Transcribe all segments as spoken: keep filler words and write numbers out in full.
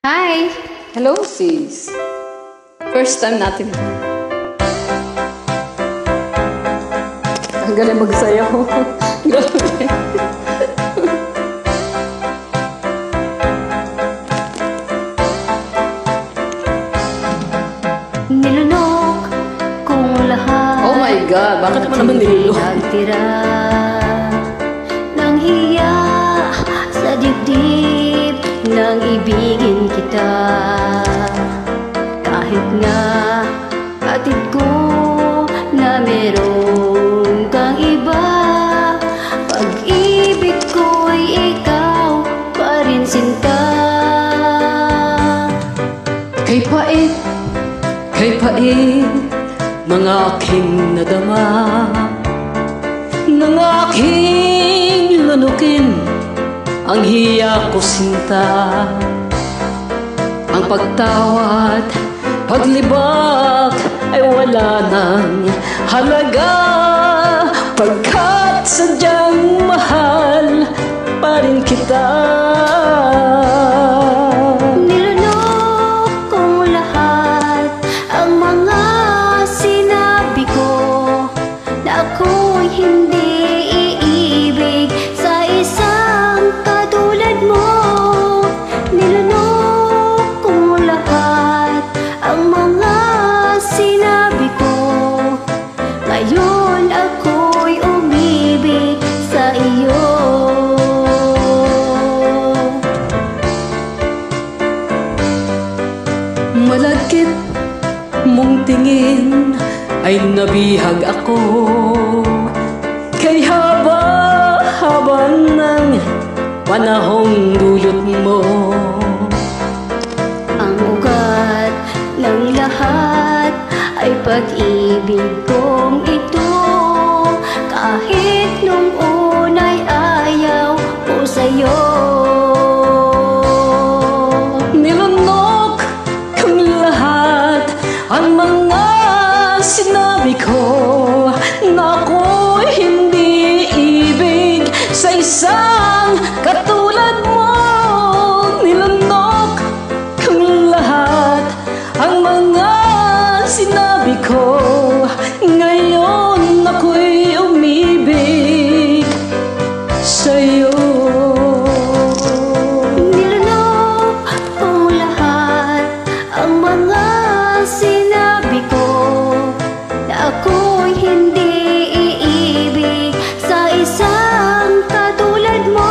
Hi! Hello, sis. First time natin. Ang galing magsayaw. Grabe. Nilunok kung lahat. Oh my God, bakit naman naman nilunok? Nagtira ng hiya sa dibdib nang ibigin kita. Kahit nga atid ko na meron kang iba, pag-ibig ko'y ikaw pa rin, sinta. Kay pait, kay pait, mga aking nadama, nang aking lunukin ang hiya ko, sinta. Ang pagtawad, paglibak ay wala nang halaga, pagkat sadyang mahal pa rin kita. Nilunok kong lahat ang mga sinabi ko, na ako'y hindi iibig sa isang katulad mo. Nilunok kong lahat ang mga sinabi ko, ngayon ako'y umibig sa iyo. Malagkit mong tingin ay nabihag ako, kay haba-haba ng panahong dulot mo. Ang ugat ng lahat ay pag-ibig kong ito, kahit nung una'y ayaw ko sa'yo. Nilunok kang lahat ang mga sinabi ko, na ako'y hindi ibig sa isang katulad mo. Nilunok kang lahat ang mga sinabi ko, ngayon ako'y umibig sa'yo. Nilunok kong lahat ang mga sinabi ko, na ako'y hindi iibig sa isang katulad mo.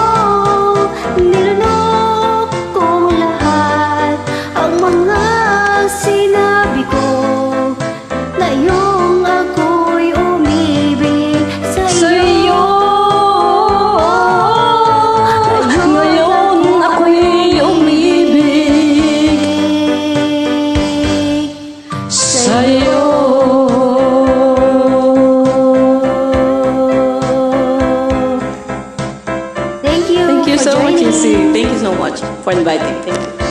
Nilunok kong lahat ang mga sinabi ko, ngayong ako'y umibig sa iyo. Ngayon ako'y umibig sa'yo. Thank you. Thank you for so much, joining. Isi. Thank you so much for inviting. Thank you.